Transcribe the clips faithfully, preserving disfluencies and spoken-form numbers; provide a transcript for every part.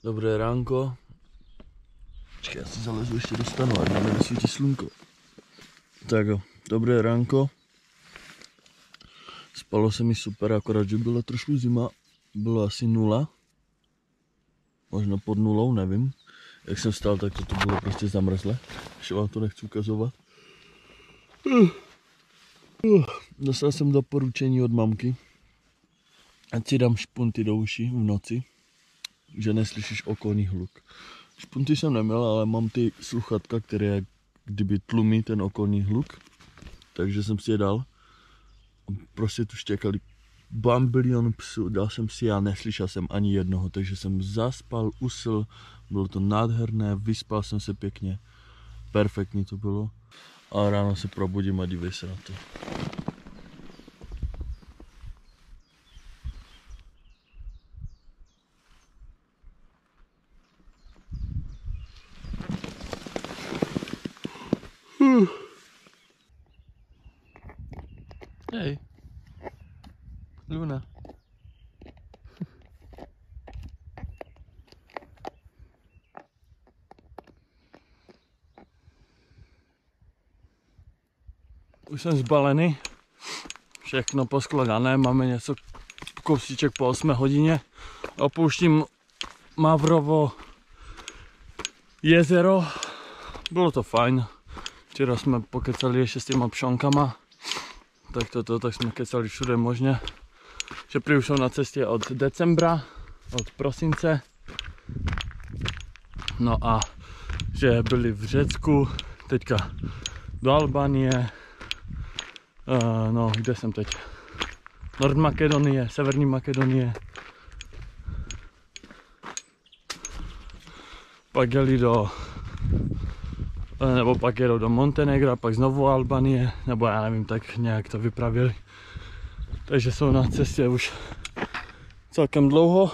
Dobré ránko. Počkej, já si zalezu ještě do stanu, ať nám nesvítí slunko. Tak jo, dobré ránko. Spalo se mi super, akorát, že byla trošku zima. Bylo asi nula. Možná pod nulou, nevím. Jak jsem vstal, tak to bylo prostě zamrzlé. Ještě vám to nechci ukazovat. Dostal jsem doporučení od mamky, ať si dám špunty do uší v noci, že neslyšíš okolní hluk. Špunty jsem neměl, ale mám ty sluchatka, které kdyby tlumí ten okolní hluk, takže jsem si je dal. Prostě tu štěkali bambilion psů, dal jsem si, já neslyšel jsem ani jednoho, takže jsem zaspal, usl, bylo to nádherné, vyspal jsem se pěkně, perfektní to bylo. A ráno se probudím a dívej se na to. Hmm. Hej, Luna. Už jsem zbalený, všechno poskladané, máme něco kousíček po osmé hodině. Opouštím Mavrovo jezero, bylo to fajn. Včera jsme pokecali ještě s těma pšonkama, tak toto, tak jsme kecali všude možně. Že prý už jsou na cestě od decembra, od prosince. No a že byli v Řecku, teďka do Albánie. Uh, no, kde jsem teď? Nord Makedonie, Severní Makedonie. Pak jeli do, nebo pak jedou do Montenegra, pak znovu Albánie, nebo já nevím, tak nějak to vypravili. Takže jsou na cestě už celkem dlouho.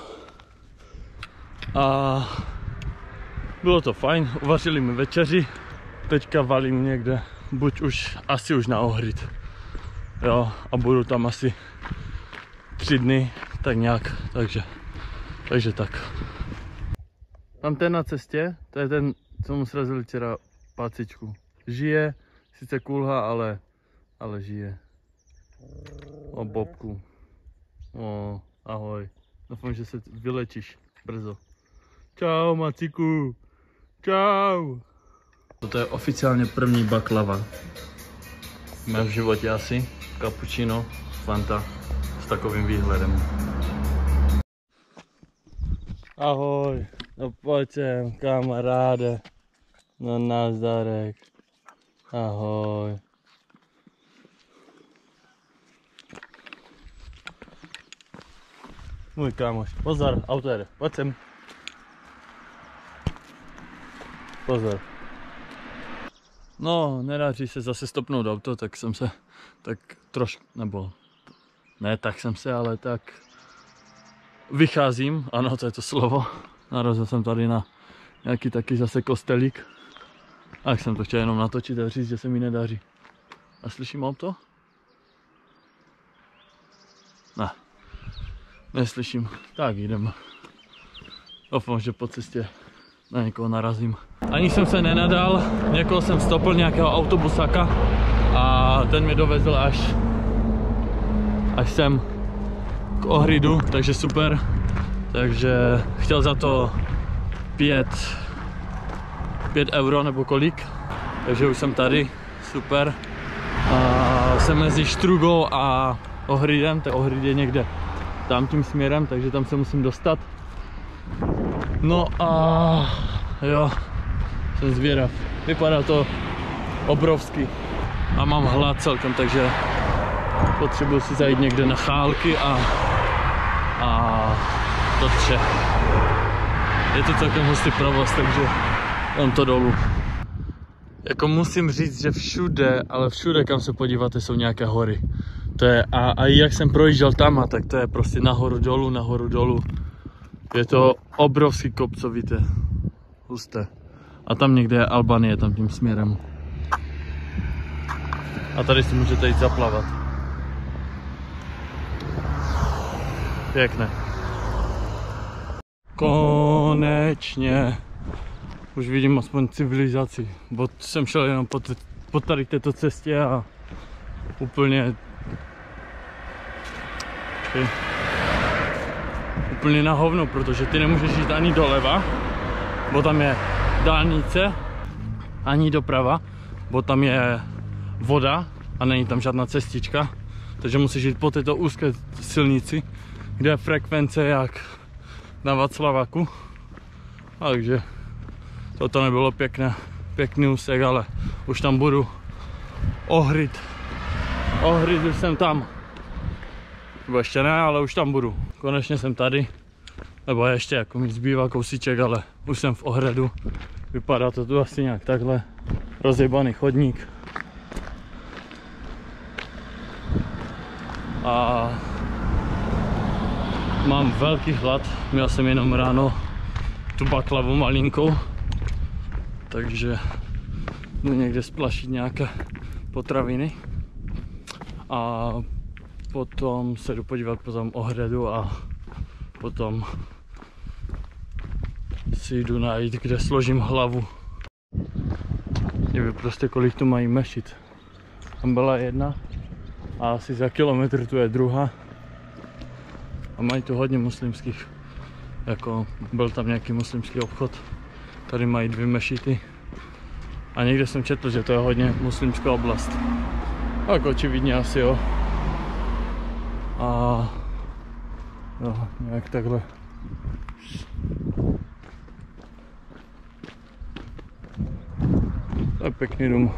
A bylo to fajn, uvařili mi večeři. Teďka valím někde, buď už, asi už na Ohrid. Jo, a budu tam asi tři dny, tak nějak, takže, takže tak. Mám ten na cestě, to je ten, co mu srazili včera pácičku. Žije, sice kulha, ale, ale žije. O Bobku. O, ahoj. Doufám, že se vylečíš brzo. Čau, Maciku. Čau. Toto je oficiálně první baklava. V mém životě asi. Cappuccino, Fanta s takovým výhledem. Ahoj, no pojď sem, kamaráde. No nazdárek. Ahoj. Můj kámoš, pozor, auto jede, pojď sem. Pozor. No, nedaří se zase stopnout auto, tak jsem se tak trošku, nebo ne tak jsem se, ale tak vycházím, ano, to je to slovo. Narazil jsem tady na nějaký taky zase kostelík. A jsem to chtěl jenom natočit a říct, že se mi nedaří. A slyším auto? Ne, neslyším. Tak jdem. Doufám, že po cestě na někoho narazím. Ani jsem se nenadal, někoho jsem stopil, nějakého autobusáka a ten mě dovezl až, až sem k Ohridu, takže super. Takže chtěl za to pět, pět euro nebo kolik, takže už jsem tady, super. A jsem mezi Štrugou a Ohridem, tak Ohrid je někde tam tím směrem, takže tam se musím dostat. No a jo, jsem zvědav. Vypadá to obrovský a mám hlad celkem, takže potřebuji si zajít někde na chálky a, a to vše. Je to celkem hustý provoz, takže on to dolů. Jako musím říct, že všude, ale všude, kam se podíváte, jsou nějaké hory. To je, a, a jak jsem projížděl tam, tak to je prostě nahoru dolů, nahoru dolů. Je to obrovský kopcovité, husté. A tam někde je Albánie, tam tím směrem. A tady si můžete jít zaplavat. Pěkné. Kon konečně už vidím aspoň civilizaci, bo jsem šel jenom po, po tady této cestě a úplně okay. úplně na hovno, protože ty nemůžeš jít ani doleva, bo tam je dálnice, ani doprava, bo tam je voda a není tam žádná cestička, takže musíš jít po této úzké silnici, kde je frekvence jak na Václaváku. Takže toto nebylo pěkné, pěkný úsek, ale už tam budu. Ohrid. Ohrid už jsem tam. Nebo ještě ne, ale už tam budu. Konečně jsem tady. Nebo ještě jako mi zbývá kousíček, ale už jsem v Ohridu. Vypadá to tu asi nějak takhle. Rozjebaný chodník. A mám velký hlad. Měl jsem jenom ráno tu baklavu malinkou. Takže jdu někde splašit nějaké potraviny. A potom se jdu podívat po tom Ohridu a potom si jdu najít, kde složím hlavu. Nevím prostě, kolik tu mají mešit. Tam byla jedna a asi za kilometr tu je druhá. A mají tu hodně muslimských, jako byl tam nějaký muslimský obchod. Tady mají dvě mešity. A někde jsem četl, že to je hodně muslimská oblast. Tak očividně asi jo. A jo, nějak takhle. To je pěkný dům.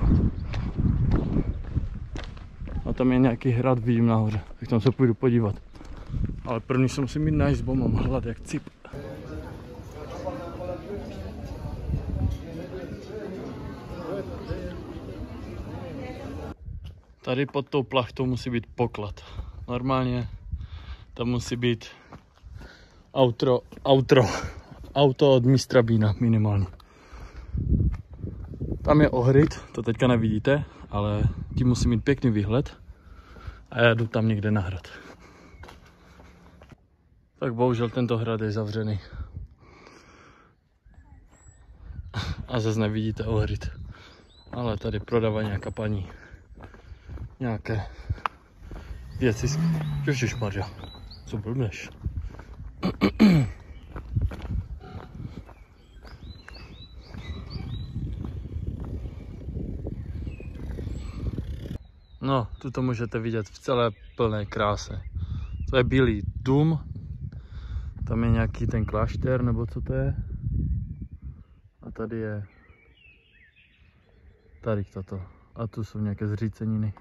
A tam je nějaký hrad, vidím nahoře, tak tam se půjdu podívat. Ale první se musím jít najít, bo mám hlad jak cip. Tady pod tou plachtou musí být poklad. Normálně tam musí být outro, outro, auto od mistra Bína minimálně. Tam je Ohrid, to teďka nevidíte, ale tím musí mít pěkný výhled a já jdu tam někde na hrad. Tak bohužel tento hrad je zavřený. A zase nevidíte Ohrid. Ale tady prodává nějaká paní nějaké věci. Ježišmarja, co blbneš? No, tu to můžete vidět v celé plné kráse. To je Bílý dům. Tam je nějaký ten klášter, nebo co to je. A tady je tady toto. A tu jsou nějaké zříceniny.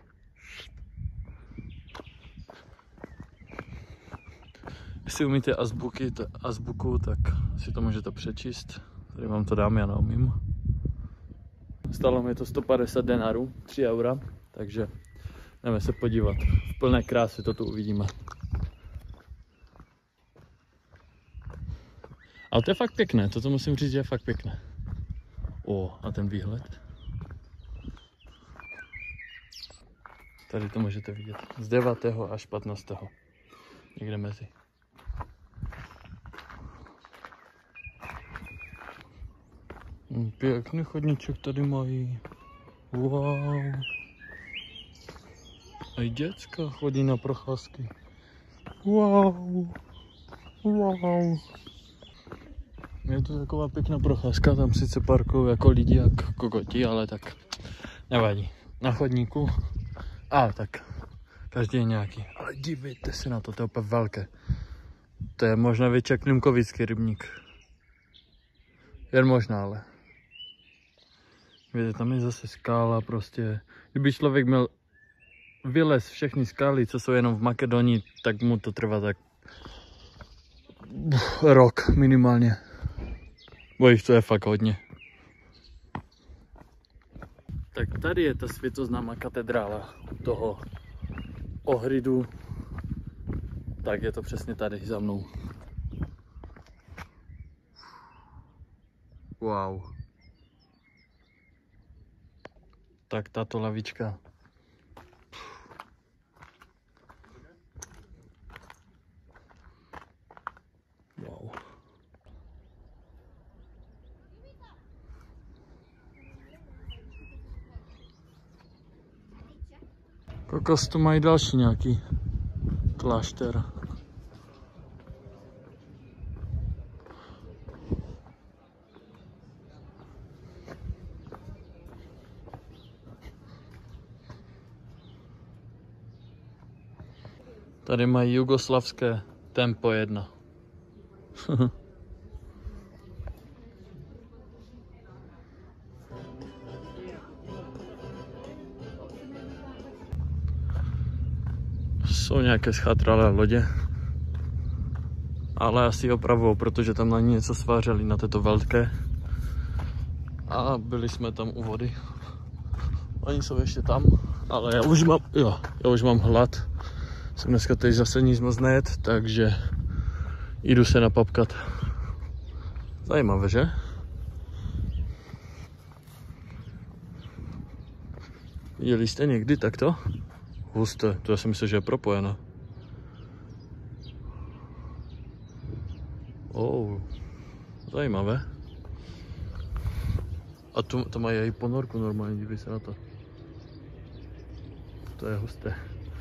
Jestli umíte azbuky, azbuku, tak si to můžete přečíst. Tady vám to dám, já neumím. Stalo mi to sto padesát denarů, tři eura, takže jdeme se podívat. V plné krásě to tu uvidíme. Ale to je fakt pěkné, toto musím říct, že je fakt pěkné. O, a ten výhled. Tady to můžete vidět. Z devátého až patnáctého Někde mezi. Pěkný chodníček tady mají. Wow. A i děcka chodí na procházky. Wow. Wow. Je to taková pěkná procházka, tam sice parkují jako lidi, jak kokoti, ale tak nevadí. Na chodníku. A tak, každý je nějaký. Ale dívejte se na to, to je úplně velké. To je možná větší jak Klimkovický rybník. Jen možná, ale. Víte, tam je zase skála prostě. Kdyby člověk měl vylez všechny skály, co jsou jenom v Makedonii, tak mu to trvá tak rok minimálně. Bo jich to je fakt hodně. Tak tady je ta světoznámá katedrála toho Ohridu. Tak je to přesně tady za mnou. Wow. Tak tato lavička. Wow. Kokos, tu mají další nějaký klášter. Tady mají jugoslavské tempo jedna. Jsou nějaké schatralé lodě, ale asi opravou, protože tam na ní něco svářeli, na této velké. A byli jsme tam u vody. Oni jsou ještě tam, ale já už mám, jo, já už mám hlad. Jsem dneska teď zase nic moc nejet, takže jdu se napapkat. Zajímavé, že? Viděli jste někdy takto? Husté, to já si myslím, že je propojeno. Oh, zajímavé. A tu to mají i ponorku normálně, dívej se na to. To je husté.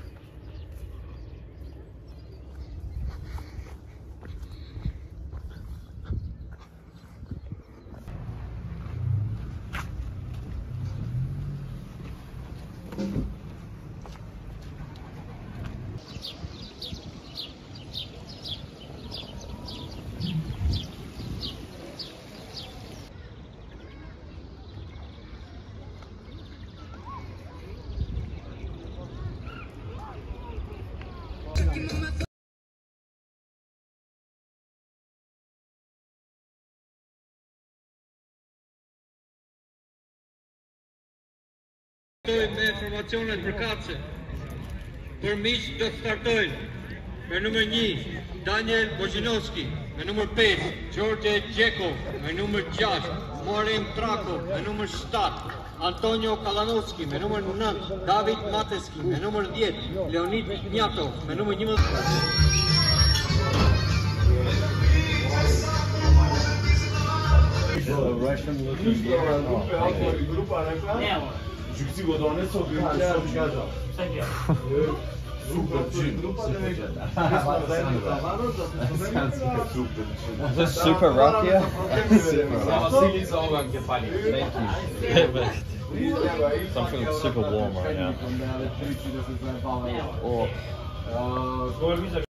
Me informacionet përkatëse. Për miq do të startojnë me numër një Daniel Bojinovski, me numër pesë Gjorgje Gjekov, me numër gjashtë Muharrem Trakov, me numër shtatë Antonio Kalanovski, me numër nëntë David Mateski, me numër dhjetë Leonid Mjatov, me numër njëmbëdhjetë. Жүксі годане со гринча. Super chin. Is this super rock here? Василица Ован Кефали. Thank you. Something super warm right now. Oh.